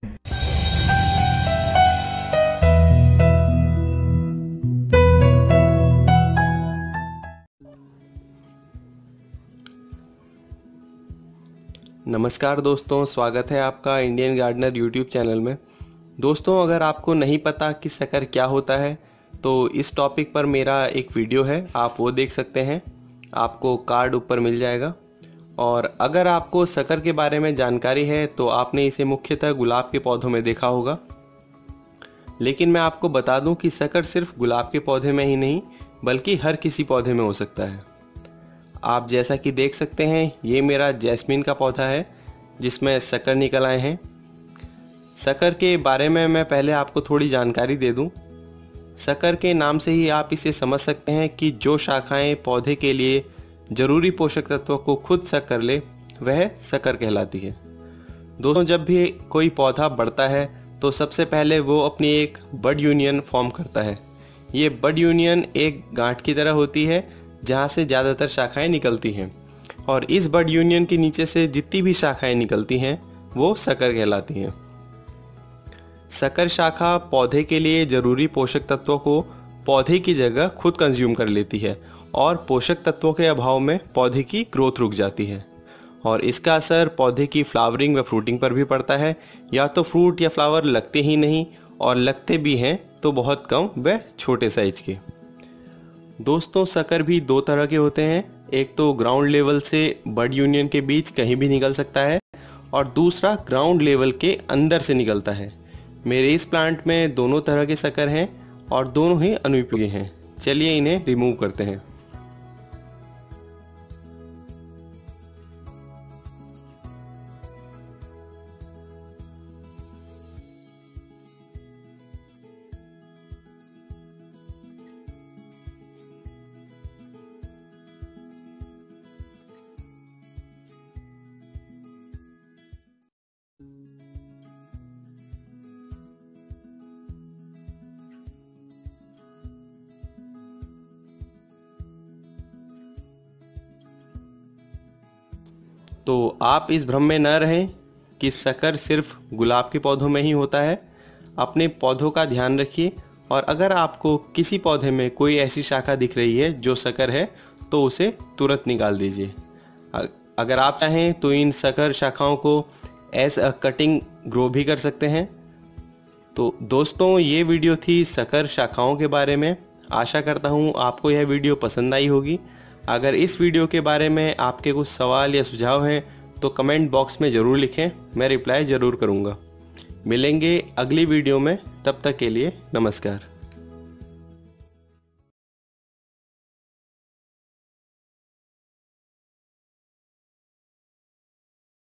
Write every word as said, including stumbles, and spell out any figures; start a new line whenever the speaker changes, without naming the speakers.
नमस्कार दोस्तों, स्वागत है आपका इंडियन गार्डनर यूट्यूब चैनल में। दोस्तों, अगर आपको नहीं पता कि शक्कर क्या होता है तो इस टॉपिक पर मेरा एक वीडियो है, आप वो देख सकते हैं, आपको कार्ड ऊपर मिल जाएगा। और अगर आपको शक्कर के बारे में जानकारी है तो आपने इसे मुख्यतः गुलाब के पौधों में देखा होगा, लेकिन मैं आपको बता दूं कि शक्कर सिर्फ गुलाब के पौधे में ही नहीं बल्कि हर किसी पौधे में हो सकता है। आप जैसा कि देख सकते हैं, ये मेरा जैस्मीन का पौधा है जिसमें शक्कर निकल आए हैं। शक्कर के बारे में मैं पहले आपको थोड़ी जानकारी दे दूं। शक्कर के नाम से ही आप इसे समझ सकते हैं कि जो शाखाएं पौधे के लिए ज़रूरी पोषक तत्वों को खुद सक कर ले वह शक्कर कहलाती है। दोस्तों, जब भी कोई पौधा बढ़ता है तो सबसे पहले वो अपनी एक बड यूनियन फॉर्म करता है। ये बड यूनियन एक गांठ की तरह होती है जहाँ से ज़्यादातर शाखाएं निकलती हैं, और इस बड यूनियन के नीचे से जितनी भी शाखाएं निकलती हैं वो शक्कर कहलाती हैं। शक्कर शाखा पौधे के लिए ज़रूरी पोषक तत्वों को पौधे की जगह खुद कंज्यूम कर लेती है, और पोषक तत्वों के अभाव में पौधे की ग्रोथ रुक जाती है, और इसका असर पौधे की फ्लावरिंग व फ्रूटिंग पर भी पड़ता है। या तो फ्रूट या फ्लावर लगते ही नहीं, और लगते भी हैं तो बहुत कम व छोटे साइज के। दोस्तों, शक्कर भी दो तरह के होते हैं। एक तो ग्राउंड लेवल से बड यूनियन के बीच कहीं भी निकल सकता है, और दूसरा ग्राउंड लेवल के अंदर से निकलता है। मेरे इस प्लांट में दोनों तरह के शक्कर हैं और दोनों ही अनुपयोगी हैं। चलिए इन्हें रिमूव करते हैं। तो आप इस भ्रम में न रहें कि शक्कर सिर्फ गुलाब के पौधों में ही होता है। अपने पौधों का ध्यान रखिए, और अगर आपको किसी पौधे में कोई ऐसी शाखा दिख रही है जो शक्कर है तो उसे तुरंत निकाल दीजिए। अगर आप चाहें तो इन शक्कर शाखाओं को एज अ कटिंग ग्रो भी कर सकते हैं। तो दोस्तों, ये वीडियो थी शक्कर शाखाओं के बारे में। आशा करता हूँ आपको यह वीडियो पसंद आई होगी। अगर इस वीडियो के बारे में आपके कुछ सवाल या सुझाव हैं तो कमेंट बॉक्स में ज़रूर लिखें, मैं रिप्लाई ज़रूर करूँगा। मिलेंगे अगली वीडियो में, तब तक के लिए नमस्कार।